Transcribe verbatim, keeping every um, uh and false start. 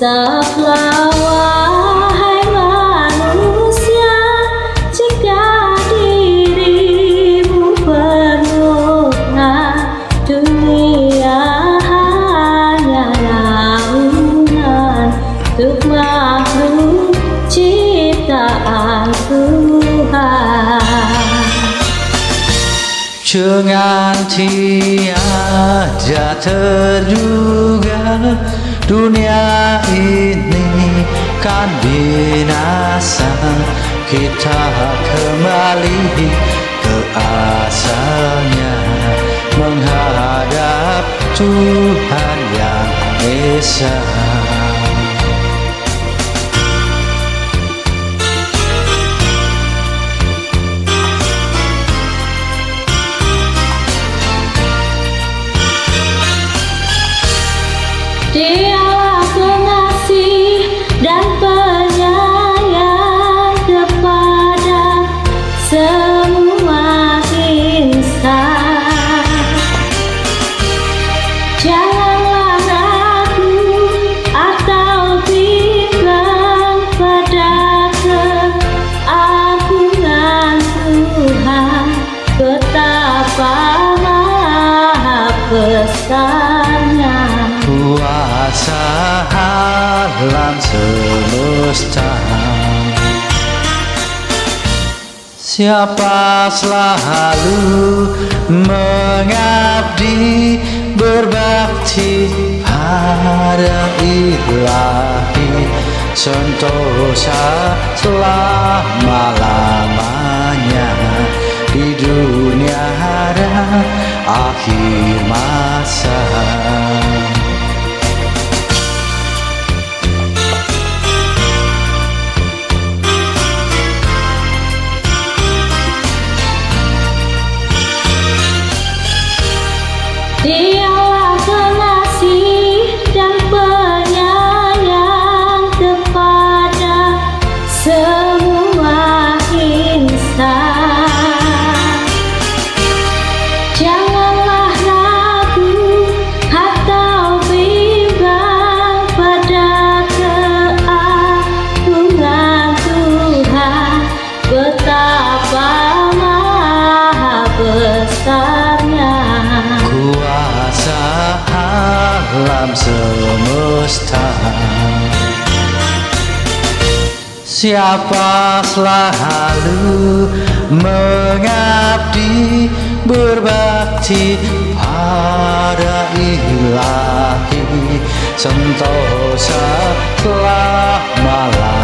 Insaflah wahai manusia, jika dirimu penuhkan dunia hanya naungan untuk makhluk ciptaan Tuhan. Dengan tiada terduga dunia ini kan binasa, kita kembali ke asalnya, menghadap Tuhan yang Esa. Dialah pengasih dan penyayang kepada semua insan. Janganlah ragu atau bimbang pada keagungan Tuhan, betapa maha besarnya kuasa alam semesta. Siapa selalu mengabdi berbakti pada Ilahi, sentosa selama-lamanya di dunia dan akhir masa. Dialah pengasih dan penyayang kepada semua insan. Janganlah ragu atau bimbang pada keagungan Tuhan, betapa maha besarnya kuasa alam semesta. Siapa selalu mengabdi berbakti pada Ilahi, sentosa selama-lamanya